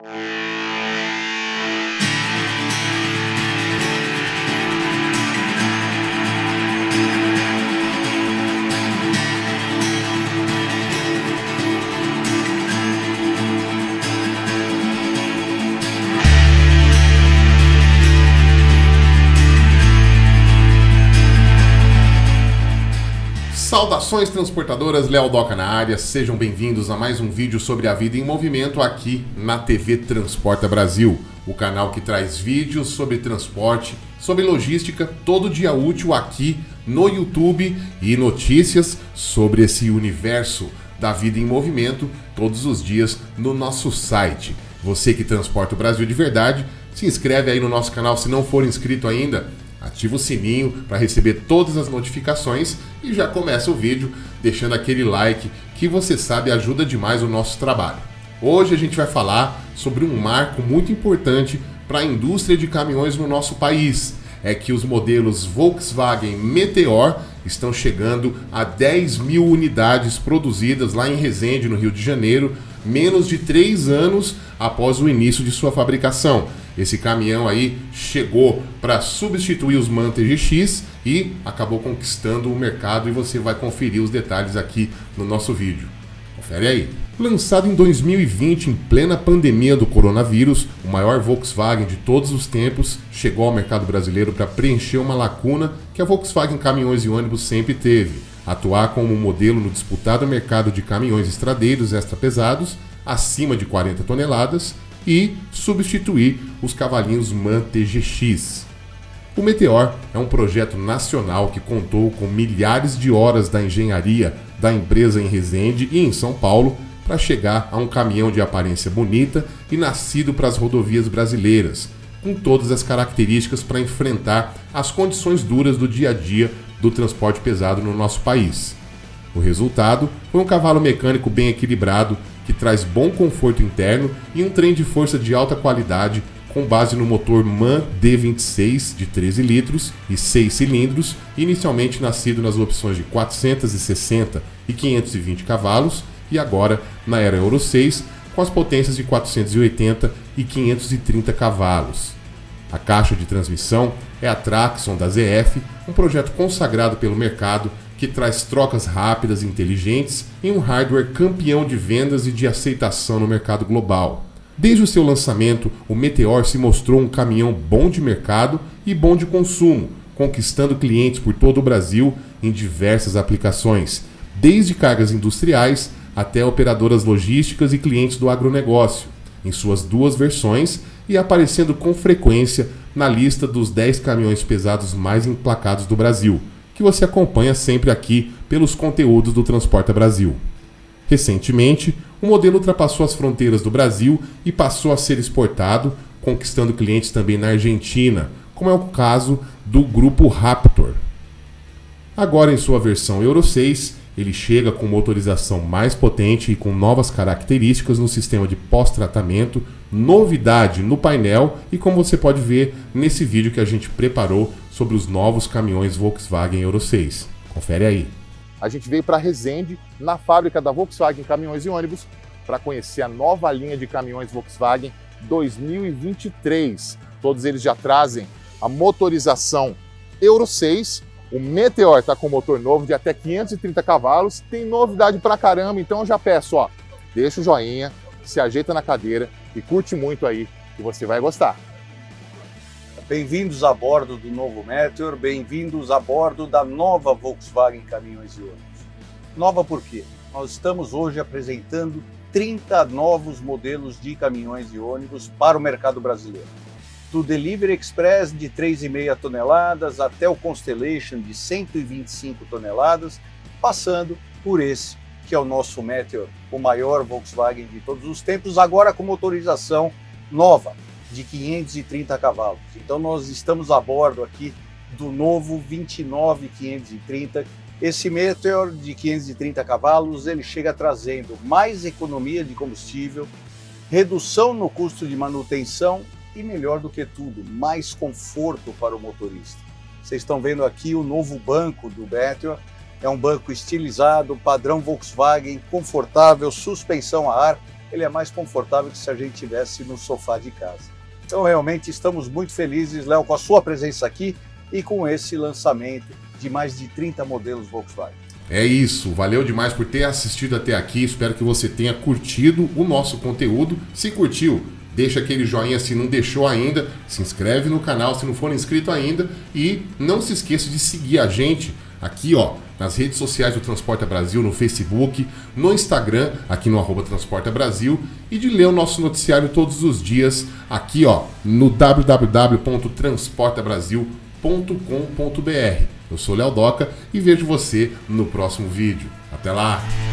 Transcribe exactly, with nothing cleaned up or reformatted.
Saudações transportadoras, Léo Doca na área, sejam bem-vindos a mais um vídeo sobre a vida em movimento aqui na T V Transporta Brasil, o canal que traz vídeos sobre transporte, sobre logística, todo dia útil aqui no YouTube e notícias sobre esse universo da vida em movimento todos os dias no nosso site. Você que transporta o Brasil de verdade, se inscreve aí no nosso canal se não for inscrito ainda. Ativa o sininho para receber todas as notificações e já começa o vídeo deixando aquele like que você sabe ajuda demais o nosso trabalho. Hoje a gente vai falar sobre um marco muito importante para a indústria de caminhões no nosso país. É que os modelos Volkswagen Meteor estão chegando a dez mil unidades produzidas lá em Resende, no Rio de Janeiro, menos de três anos após o início de sua fabricação. Esse caminhão aí chegou para substituir os MAN T G X e acabou conquistando o mercado e você vai conferir os detalhes aqui no nosso vídeo. Confere aí. Lançado em dois mil e vinte, em plena pandemia do coronavírus, o maior Volkswagen de todos os tempos chegou ao mercado brasileiro para preencher uma lacuna que a Volkswagen Caminhões e Ônibus sempre teve: atuar como modelo no disputado mercado de caminhões estradeiros extra pesados, acima de quarenta toneladas, e substituir os cavalinhos MAN T G X. O Meteor é um projeto nacional que contou com milhares de horas da engenharia da empresa em Resende e em São Paulo para chegar a um caminhão de aparência bonita e nascido para as rodovias brasileiras, com todas as características para enfrentar as condições duras do dia a dia do transporte pesado no nosso país. O resultado foi um cavalo mecânico bem equilibrado, que traz bom conforto interno e um trem de força de alta qualidade com base no motor MAN D vinte e seis de treze litros e seis cilindros, inicialmente nascido nas opções de quatrocentos e sessenta e quinhentos e vinte cavalos e agora na era Euro seis com as potências de quatrocentos e oitenta e quinhentos e trinta cavalos. A caixa de transmissão é a Traxon da Z F, um projeto consagrado pelo mercado que traz trocas rápidas e inteligentes em um hardware campeão de vendas e de aceitação no mercado global. Desde o seu lançamento, o Meteor se mostrou um caminhão bom de mercado e bom de consumo, conquistando clientes por todo o Brasil em diversas aplicações, desde cargas industriais até operadoras logísticas e clientes do agronegócio, em suas duas versões e aparecendo com frequência na lista dos dez caminhões pesados mais emplacados do Brasil, que você acompanha sempre aqui pelos conteúdos do Transporta Brasil. Recentemente, o modelo ultrapassou as fronteiras do Brasil e passou a ser exportado, conquistando clientes também na Argentina, como é o caso do grupo Raptor. Agora em sua versão Euro seis, ele chega com motorização mais potente e com novas características no sistema de pós-tratamento, novidade no painel e como você pode ver nesse vídeo que a gente preparou sobre os novos caminhões Volkswagen Euro seis. Confere aí. A gente veio para Resende, na fábrica da Volkswagen Caminhões e Ônibus, para conhecer a nova linha de caminhões Volkswagen dois mil e vinte e três. Todos eles já trazem a motorização Euro seis. O Meteor está com motor novo de até quinhentos e trinta cavalos, tem novidade pra caramba, então eu já peço, ó, deixa o joinha, se ajeita na cadeira e curte muito aí, que você vai gostar. Bem-vindos a bordo do novo Meteor, bem-vindos a bordo da nova Volkswagen Caminhões e Ônibus. Nova por quê? Nós estamos hoje apresentando trinta novos modelos de caminhões e ônibus para o mercado brasileiro. Do Delivery Express de três vírgula cinco toneladas até o Constellation de cento e vinte e cinco toneladas, passando por esse que é o nosso Meteor, o maior Volkswagen de todos os tempos, agora com motorização nova de quinhentos e trinta cavalos. Então nós estamos a bordo aqui do novo vinte e nove quinhentos e trinta. Esse Meteor de quinhentos e trinta cavalos, ele chega trazendo mais economia de combustível, redução no custo de manutenção e, melhor do que tudo, mais conforto para o motorista. Vocês estão vendo aqui o novo banco do Meteor. É um banco estilizado, padrão Volkswagen, confortável, suspensão a ar, ele é mais confortável que se a gente estivesse no sofá de casa. Então, realmente, estamos muito felizes, Léo, com a sua presença aqui e com esse lançamento de mais de trinta modelos Volkswagen. É isso, valeu demais por ter assistido até aqui, espero que você tenha curtido o nosso conteúdo. Se curtiu, deixa aquele joinha se não deixou ainda, se inscreve no canal se não for inscrito ainda e não se esqueça de seguir a gente aqui, ó, nas redes sociais do Transporta Brasil, no Facebook, no Instagram, aqui no arroba Transporta Brasil, e de ler o nosso noticiário todos os dias aqui, ó, no w w w ponto transporta brasil ponto com ponto b r. Eu sou Léo Doca e vejo você no próximo vídeo. Até lá!